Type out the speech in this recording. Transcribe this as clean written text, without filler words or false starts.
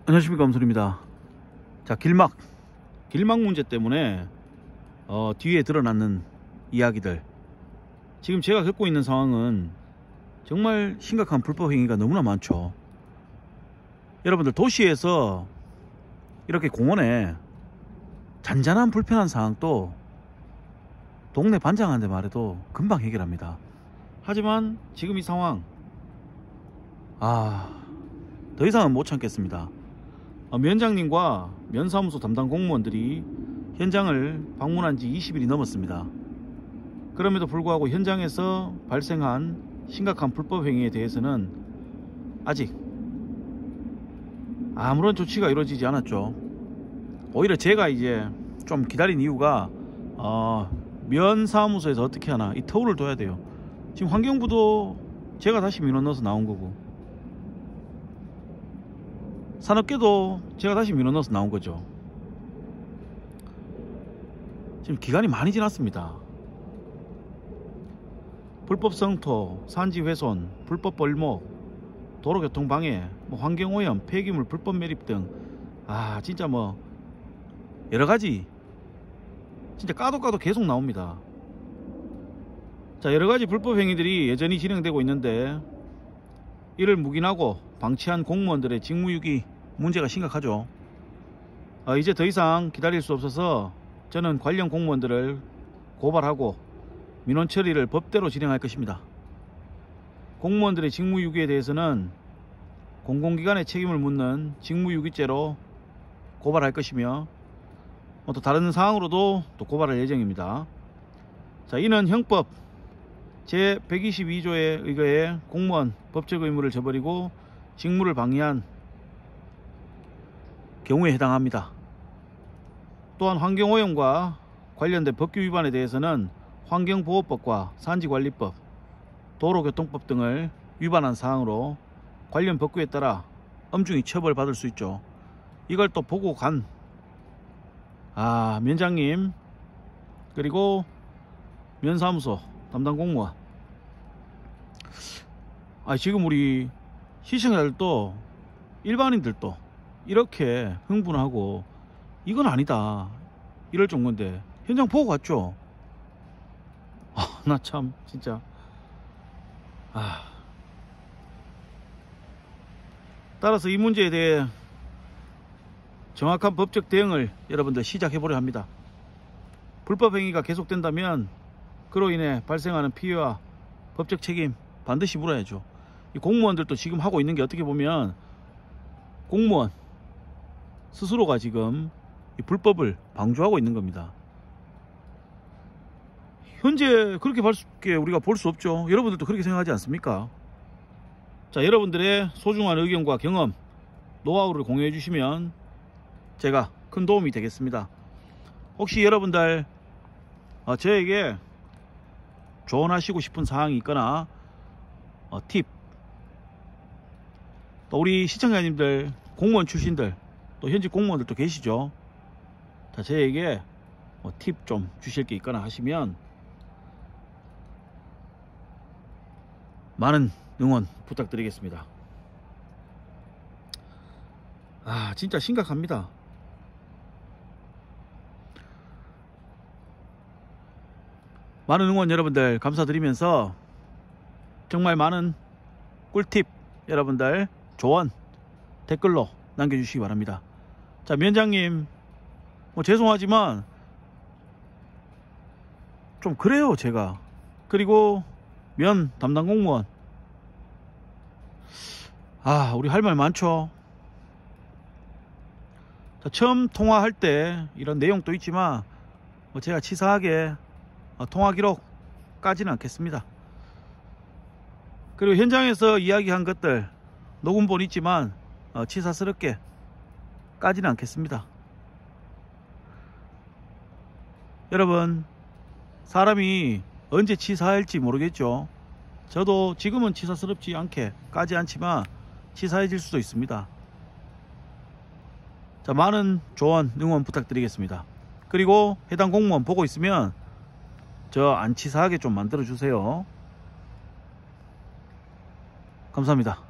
안녕하십니까, 엄선입니다. 자, 길막 문제 때문에 뒤에 드러나는 이야기들, 지금 제가 겪고 있는 상황은 정말 심각한 불법 행위가 너무나 많죠. 여러분들, 도시에서 이렇게 공원에 잔잔한 불편한 상황도 동네 반장한테 말해도 금방 해결합니다. 하지만 지금 이 상황, 더 이상은 못 참겠습니다. 면장님과 면사무소 담당 공무원들이 현장을 방문한 지 20일이 넘었습니다. 그럼에도 불구하고 현장에서 발생한 심각한 불법 행위에 대해서는 아직 아무런 조치가 이루어지지 않았죠. 오히려 제가 이제 좀 기다린 이유가 면사무소에서 어떻게 하나 이 터울을 둬야 돼요. 지금 환경부도 제가 다시 민원 넣어서 나온 거고, 산업계도 제가 다시 민원 넣어서 나온 거죠. 지금 기간이 많이 지났습니다. 불법 성토, 산지 훼손, 불법 벌목, 도로교통 방해, 환경오염, 폐기물 불법 매립 등 진짜 여러가지 진짜 까도 계속 나옵니다. 자, 여러가지 불법 행위들이 여전히 진행되고 있는데, 이를 묵인하고 방치한 공무원들의 직무유기 문제가 심각하죠. 이제 더 이상 기다릴 수 없어서 저는 관련 공무원들을 고발하고 민원 처리를 법대로 진행할 것입니다. 공무원들의 직무유기에 대해서는 공공기관의 책임을 묻는 직무유기죄로 고발할 것이며, 또 다른 사항으로도 또 고발할 예정입니다. 자, 이는 형법 제 122조에 의거해 공무원 법적 의무를 저버리고 직무를 방해한 경우에 해당합니다. 또한 환경오염과 관련된 법규 위반에 대해서는 환경보호법과 산지관리법, 도로교통법 등을 위반한 사항으로 관련 법규에 따라 엄중히 처벌받을 수 있죠. 이걸 또 보고 간 면장님, 그리고 면사무소 담당 공무원, 지금 우리 시청자들도 일반인들도 이렇게 흥분하고 이건 아니다 이럴 정도인데 현장 보고 갔죠. 나 참 진짜 따라서 이 문제에 대해 정확한 법적 대응을 여러분들 시작해 보려 합니다. 불법 행위가 계속된다면 그로 인해 발생하는 피해와 법적 책임 반드시 물어야죠. 이 공무원들도 지금 하고 있는 게 어떻게 보면 공무원 스스로가 지금 이 불법을 방조하고 있는 겁니다. 현재 그렇게 밖에 우리가 볼 수 없죠. 여러분들도 그렇게 생각하지 않습니까? 자, 여러분들의 소중한 의견과 경험, 노하우를 공유해 주시면 제가 큰 도움이 되겠습니다. 혹시 여러분들 저에게 조언하시고 싶은 사항이 있거나 팁, 또 우리 시청자님들, 공무원 출신들, 또 현직 공무원들도 계시죠. 자, 저에게 팁 좀 주실 게 있거나 하시면 많은 응원 부탁드리겠습니다. 진짜 심각합니다. 많은 응원 여러분들 감사드리면서 정말 많은 꿀팁 여러분들 조언 댓글로 남겨주시기 바랍니다. 자, 면장님, 죄송하지만 좀 그래요 제가. 그리고 면 담당 공무원, 우리 할 말 많죠. 자, 처음 통화할 때 이런 내용도 있지만 제가 치사하게 통화 기록 까지는 않겠습니다. 그리고 현장에서 이야기한 것들 녹음본 있지만 치사스럽게 까지는 않겠습니다. 여러분, 사람이 언제 치사할지 모르겠죠. 저도 지금은 치사스럽지 않게 까지 않지만 치사해질 수도 있습니다. 자, 많은 조언 응원 부탁드리겠습니다. 그리고 해당 공무원 보고 있으면 저 안 치사하게 좀 만들어 주세요. 감사합니다.